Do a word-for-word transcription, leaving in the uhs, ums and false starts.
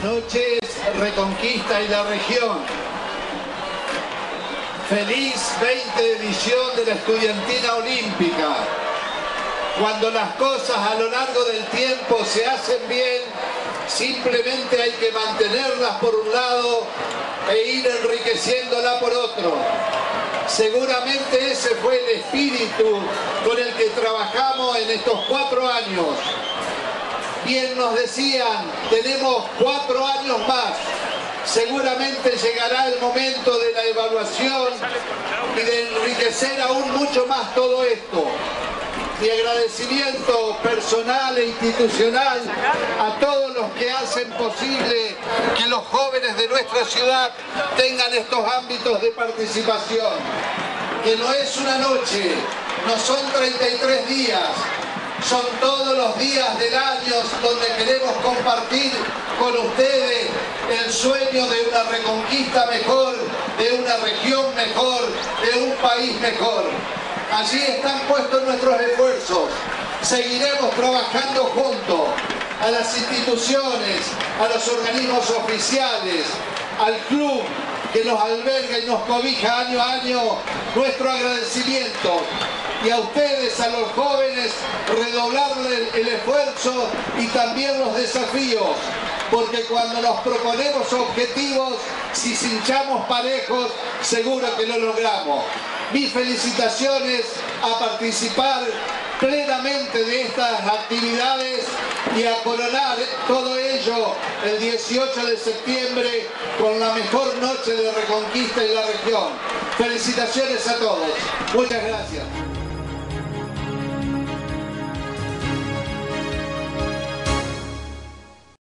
noches, Reconquista y la región. Feliz veinte edición de la Estudiantina Olímpica. Cuando las cosas a lo largo del tiempo se hacen bien, simplemente hay que mantenerlas por un lado e ir enriqueciéndola por otro. Seguramente ese fue el espíritu con el que trabajamos en estos cuatro años. Bien nos decían, tenemos cuatro años más. Seguramente llegará el momento de la evaluación y de enriquecer aún mucho más todo esto. Mi agradecimiento personal e institucional a todos los que hacen posible que los jóvenes de nuestra ciudad tengan estos ámbitos de participación. Que no es una noche, no son treinta y tres días, son todos los días del año donde queremos compartir con ustedes el sueño de una Reconquista mejor, de una región mejor, de un país mejor. Allí están puestos nuestros esfuerzos. Seguiremos trabajando juntos a las instituciones, a los organismos oficiales, al club que nos alberga y nos cobija año a año, nuestro agradecimiento. Y a ustedes, a los jóvenes, redoblarle el esfuerzo y también los desafíos, porque cuando nos proponemos objetivos, si cinchamos parejos, seguro que lo logramos. Mis felicitaciones a participar plenamente de estas actividades y a coronar todo ello el dieciocho de septiembre con la mejor noche de Reconquista en la región. Felicitaciones a todos. Muchas gracias.